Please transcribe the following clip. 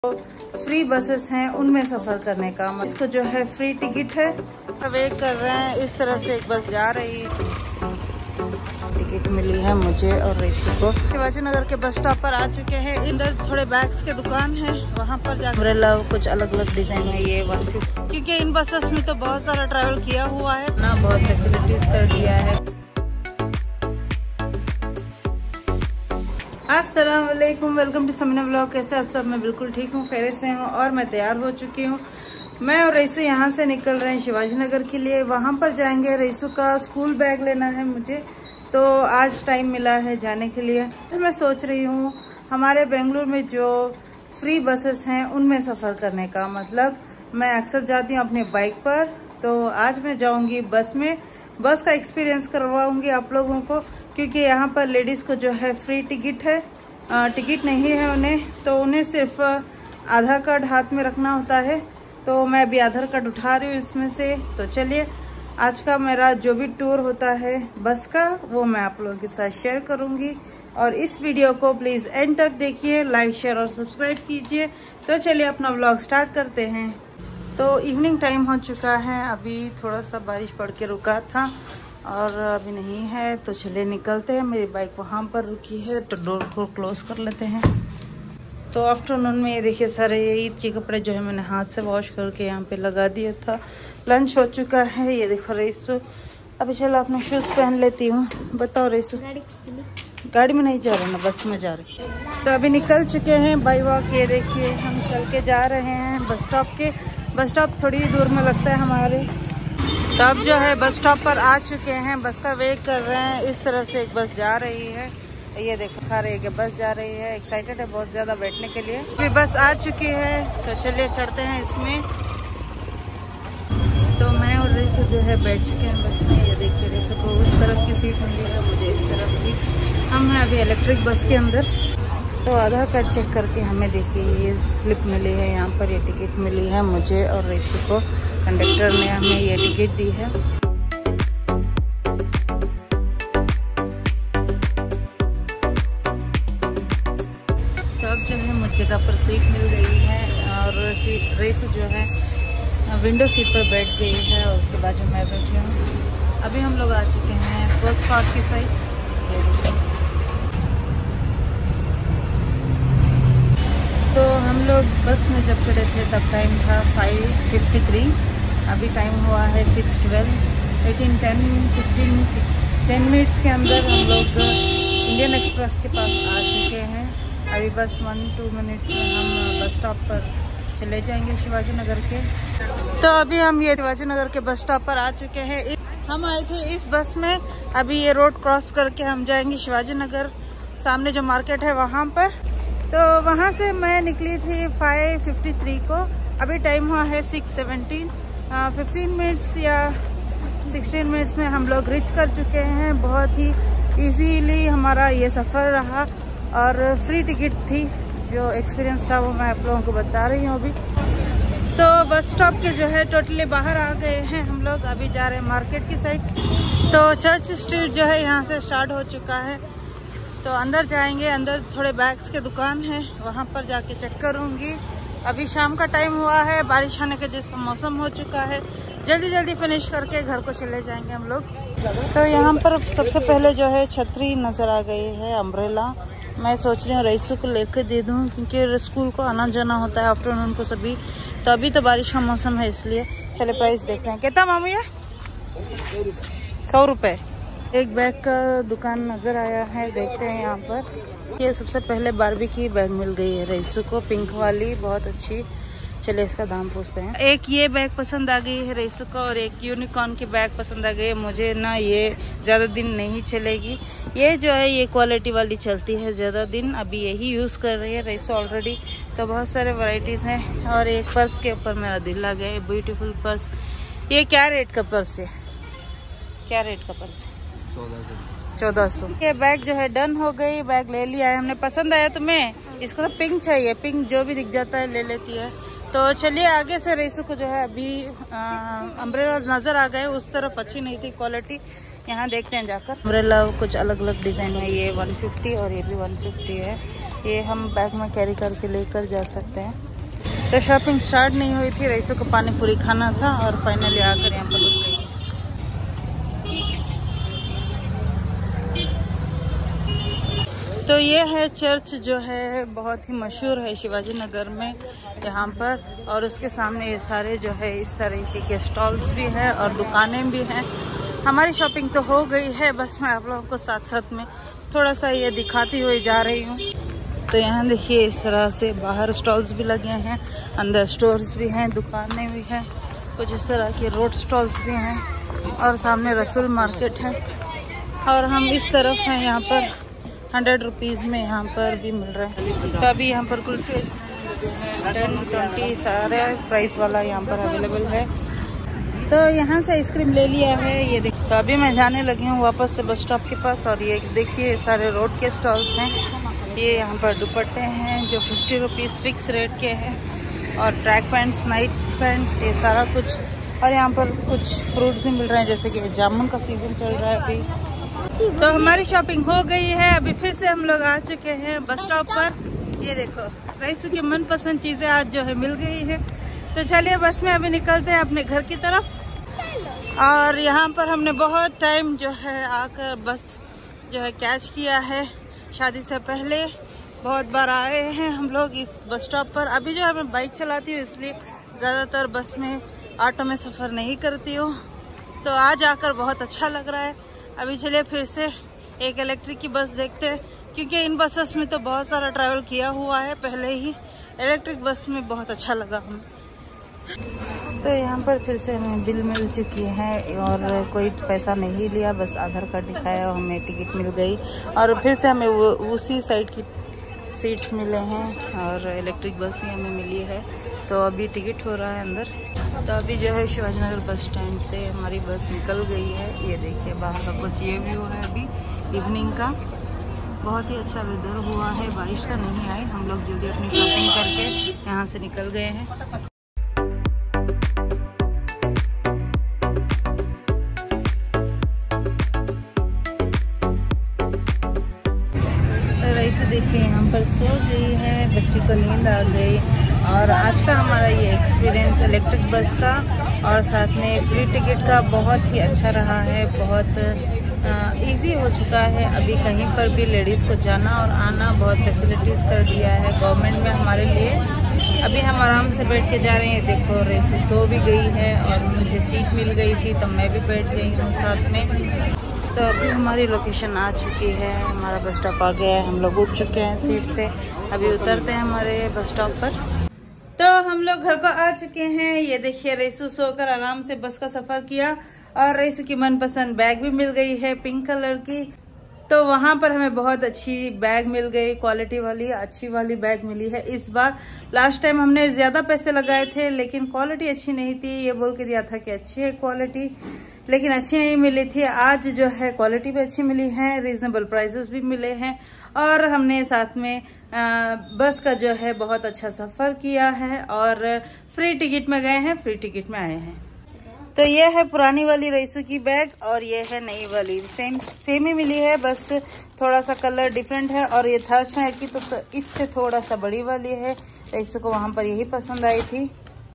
Free buses हैं उनमें सफर करने का। इसको जो है फ्री टिकट है। वेट कर रहे हैं, इस तरफ से एक बस जा रही है। टिकट मिली है मुझे और ऋषि को। शिवाजी नगर के बस स्टॉप पर आ चुके हैं। इधर थोड़े बैग्स के दुकान है, वहाँ पर जाकर अम्ब्रेला कुछ अलग अलग डिजाइन है। ये 150 क्योंकि इन बसेस में तो बहुत सारा ट्रैवल किया हुआ है ना, बहुत फैसिलिटीज कर दिया है। अस्सलाम वालेकुम, वेलकम टू समीना ब्लॉग। कैसे आप सब? मैं बिल्कुल ठीक हूँ, खैरियत से हूँ और मैं तैयार हो चुकी हूँ। मैं और रईसू यहाँ से निकल रहे हैं शिवाजी नगर के लिए। वहाँ पर जाएंगे, रईसू का स्कूल बैग लेना है मुझे, तो आज टाइम मिला है जाने के लिए। तो मैं सोच रही हूँ हमारे बेंगलुरु में जो फ्री बसेस हैं उनमें सफ़र करने का। मतलब मैं अक्सर जाती हूँ अपने बाइक पर, तो आज मैं जाऊँगी बस में। बस का एक्सपीरियंस करवाऊँगी आप लोगों को, क्योंकि यहाँ पर लेडीज को जो है फ्री टिकट है। टिकट नहीं है उन्हें, तो उन्हें सिर्फ आधार कार्ड हाथ में रखना होता है। तो मैं अभी आधार कार्ड उठा रही हूँ इसमें से। तो चलिए आज का मेरा जो भी टूर होता है बस का, वो मैं आप लोगों के साथ शेयर करूँगी। और इस वीडियो को प्लीज़ एंड तक देखिए, लाइक शेयर और सब्सक्राइब कीजिए। तो चलिए अपना व्लॉग स्टार्ट करते हैं। तो इवनिंग टाइम हो चुका है, अभी थोड़ा सा बारिश पड़ के रुका था और अभी नहीं है। तो चलिए निकलते हैं। मेरी बाइक वहाँ पर रुकी है, तो डोर को क्लोज कर लेते हैं। तो आफ्टरनून में ये देखिए सारे ईद के कपड़े जो है मैंने हाथ से वॉश करके यहाँ पे लगा दिया था। लंच हो चुका है। ये देखो रईसू, अभी चलो अपने शूज़ पहन लेती हूँ। बताओ रईसू, गाड़ी में नहीं जा रहे ना, बस में जा रहे। तो अभी निकल चुके हैं बाई वॉक। ये देखिए हम चल के जा रहे हैं बस स्टॉप के। बस स्टॉप थोड़ी दूर में लगता है हमारे। तो अब जो है बस स्टॉप पर आ चुके हैं, बस का वेट कर रहे हैं। इस तरफ से एक बस जा रही है, ये देखो खा रही है कि बस जा रही है। एक्साइटेड है बहुत ज़्यादा बैठने के लिए। अभी बस आ चुकी है, तो चलिए चढ़ते हैं इसमें। तो मैं और रईसू जो है बैठ चुके हैं बस में। ये देखिए रईसू को उस तरफ की सीट मिली है, मुझे इस तरफ की। हम हैं अभी इलेक्ट्रिक बस के अंदर। तो आधार कार्ड चेक करके हमें देखिए ये स्लिप मिली है, यहाँ पर ये टिकट मिली है मुझे और रईसू को। कंडक्टर ने हमें ये टिकट दी है। तो अब जो है मुझे जगह पर सीट मिल गई है और रईसू जो है विंडो सीट पर बैठ गई है और उसके बाद जो मैं बैठी हूँ। अभी हम लोग आ चुके हैं फर्स्ट पार्ट की साइड। तो हम लोग बस में जब चढ़े थे तब टाइम था 5:53। अभी टाइम हुआ है 6:12। 10 मिनट्स के अंदर हम लोग इंडियन एक्सप्रेस के पास आ चुके हैं। अभी बस 1-2 मिनट्स में हम बस स्टॉप पर चले जाएंगे शिवाजी नगर के। तो अभी हम ये शिवाजी नगर के बस स्टॉप पर आ चुके हैं। हम आए थे इस बस में। अभी ये रोड क्रॉस करके हम जाएंगे शिवाजी नगर, सामने जो मार्केट है वहाँ पर। तो वहाँ से मैं निकली थी 5:53 को। अभी टाइम हुआ है 6:17। 15 मिनट्स या 16 मिनट्स में हम लोग रीच कर चुके हैं। बहुत ही इजीली हमारा ये सफ़र रहा और फ्री टिकट थी। जो एक्सपीरियंस था वो मैं आप लोगों को बता रही हूँ अभी। तो बस स्टॉप के जो है टोटली बाहर आ गए हैं हम लोग। अभी जा रहे हैं मार्केट की साइड। तो चर्च स्ट्रीट जो है यहाँ से स्टार्ट हो चुका है। तो अंदर जाएंगे, अंदर थोड़े बैग्स के दुकान है, वहाँ पर जाके चेक करूँगी। अभी शाम का टाइम हुआ है, बारिश आने के जैसा मौसम हो चुका है। जल्दी जल्दी फिनिश करके घर को चले जाएंगे हम लोग। तो यहाँ पर सबसे पहले जो है छतरी नज़र आ गई है, अम्ब्रेला। मैं सोच रही हूँ रईसू को लेकर दे दूँ, क्योंकि स्कूल को आना जाना होता है आफ्टरनून को सभी। तो अभी तो बारिश का मौसम है इसलिए। चले प्राइस देखते हैं। कितना मामू ये? 100 रुपये। एक बैग का दुकान नज़र आया है, देखते हैं यहाँ पर। ये सबसे पहले बारबी की बैग मिल गई है रईसू को, पिंक वाली, बहुत अच्छी। चलिए इसका दाम पूछते हैं। एक ये बैग पसंद आ गई है रईसू को और एक यूनिकॉर्न की बैग पसंद आ गई है मुझे ना। ये ज़्यादा दिन नहीं चलेगी। ये जो है ये क्वालिटी वाली चलती है ज़्यादा दिन। अभी यही यूज़ कर रही है रईसू ऑलरेडी। तो बहुत सारे वैरायटीज़ हैं। और एक पर्स के ऊपर मेरा दिल आ गया, ब्यूटीफुल पर्स। ये क्या रेट का पर्स है? क्या रेट का पर्स है? 1400। ये बैग जो है डन हो गई, बैग ले लिया है हमने। पसंद आया तुम्हें? इसको तो पिंक चाहिए, पिंक जो भी दिख जाता है ले लेती है। तो चलिए आगे से रईसू को जो है अभी अम्ब्रेला नज़र आ गए, उस तरफ अच्छी नहीं थी क्वालिटी। यहाँ देखते हैं जाकर। अम्ब्रेला कुछ अलग अलग डिज़ाइन है। ये 150 और ये भी 150 है। ये हम बैग में कैरी करके लेकर जा सकते हैं। तो शॉपिंग स्टार्ट नहीं हुई थी, रईसों को पानी पूरी खाना था और फाइनली आकर यहाँ पर रुक गई। तो ये है चर्च जो है बहुत ही मशहूर है शिवाजी नगर में यहाँ पर, और उसके सामने ये सारे जो है इस तरीके के स्टॉल्स भी हैं और दुकानें भी हैं। हमारी शॉपिंग तो हो गई है, बस मैं आप लोगों को साथ साथ में थोड़ा सा ये दिखाती हुई जा रही हूँ। तो यहाँ देखिए इस तरह से बाहर स्टॉल्स भी लगे हैं, अंदर स्टोर्स भी हैं, दुकानें भी हैं, कुछ इस तरह के रोड स्टॉल्स भी हैं और सामने रसूल मार्केट है। और हम इस तरफ हैं, यहाँ पर 100 रुपीज़ में यहाँ पर भी मिल रहा है। तो अभी यहाँ पर कुल्फी 10, 20 सारे प्राइस वाला यहाँ पर अवेलेबल है। तो यहाँ से आइसक्रीम ले लिया है, ये देखिए। तो अभी मैं जाने लगी हूँ वापस से बस स्टॉप के पास, और ये देखिए सारे रोड के स्टॉल्स हैं। ये यहाँ पर दुपट्टे हैं जो 50 रुपीज़ फिक्स रेट के हैं, और ट्रैक पैंट्स, नाइट पैंट्स, ये सारा कुछ। और यहाँ पर कुछ फ्रूट्स भी मिल रहे हैं, जैसे कि जामुन का सीजन चल रहा है अभी। तो हमारी शॉपिंग हो गई है। अभी फिर से हम लोग आ चुके हैं बस स्टॉप पर। ये देखो रईसू की मनपसंद चीज़ें आज जो है मिल गई है। तो चलिए बस में अभी निकलते हैं अपने घर की तरफ। और यहाँ पर हमने बहुत टाइम जो है आकर बस जो है कैच किया है। शादी से पहले बहुत बार आए हैं हम लोग इस बस स्टॉप पर। अभी जो है मैं बाइक चलाती हूँ, इसलिए ज़्यादातर बस में, ऑटो में सफ़र नहीं करती हूँ। तो आज आकर बहुत अच्छा लग रहा है। अभी चलिए फिर से एक इलेक्ट्रिक की बस देखते हैं, क्योंकि इन बसेस में तो बहुत सारा ट्रैवल किया हुआ है पहले ही। इलेक्ट्रिक बस में बहुत अच्छा लगा हमें। तो यहाँ पर फिर से हमें बिल मिल चुकी है और कोई पैसा नहीं लिया, बस आधार कार्ड दिखाया और हमें टिकट मिल गई। और फिर से हमें उसी साइड की सीट्स मिले हैं और इलेक्ट्रिक बस ही हमें मिली है। तो अभी टिकट हो रहा है अंदर। तो अभी जो है शिवाजी नगर बस स्टैंड से हमारी बस निकल गई है। ये देखिए बाहर का कुछ ये व्यू है अभी इवनिंग का। बहुत ही अच्छा वेदर हुआ है, बारिश तो नहीं आई। हम लोग जल्दी अपनी शॉपिंग करके यहाँ से निकल गए हैं। रईसू देखिए यहाँ पर सो गई है, बच्ची को नींद आ गई। और आज का हमारा ये एक्सपीरियंस इलेक्ट्रिक बस का और साथ में फ्री टिकट का बहुत ही अच्छा रहा है। बहुत इजी हो चुका है। अभी कहीं पर भी लेडीज़ को जाना और आना बहुत फैसिलिटीज़ कर दिया है गवर्नमेंट में हमारे लिए। अभी हम आराम से बैठ के जा रहे हैं। देखो रईसू सो भी गई है और मुझे सीट मिल गई थी तो मैं भी बैठ गई हूँ साथ में। तो अभी हमारी लोकेशन आ चुकी है, हमारा बस स्टॉप आ गया है। हम लोग उठ चुके हैं सीट से, अभी उतरते हैं हमारे बस स्टॉप पर। तो हम लोग घर को आ चुके हैं। ये देखिए रईसू सोकर आराम से बस का सफ़र किया और रईसू की मनपसंद बैग भी मिल गई है पिंक कलर की। तो वहाँ पर हमें बहुत अच्छी बैग मिल गई, क्वालिटी वाली अच्छी वाली बैग मिली है इस बार। लास्ट टाइम हमने ज़्यादा पैसे लगाए थे लेकिन क्वालिटी अच्छी नहीं थी। ये बोल के दिया था कि अच्छी है क्वालिटी, लेकिन अच्छी नहीं मिली थी। आज जो है क्वालिटी भी अच्छी मिली है, रीजनेबल प्राइसेस भी मिले हैं और हमने साथ में बस का जो है बहुत अच्छा सफ़र किया है और फ्री टिकट में गए हैं, फ्री टिकट में आए हैं। तो ये है पुरानी वाली रईसू की बैग और ये है नई वाली। सेम ही मिली है, बस थोड़ा सा कलर डिफरेंट है। और ये थर्ड स्टैंडर्ड की तो इससे थोड़ा सा बड़ी वाली है। रईसू को वहाँ पर यही पसंद आई थी।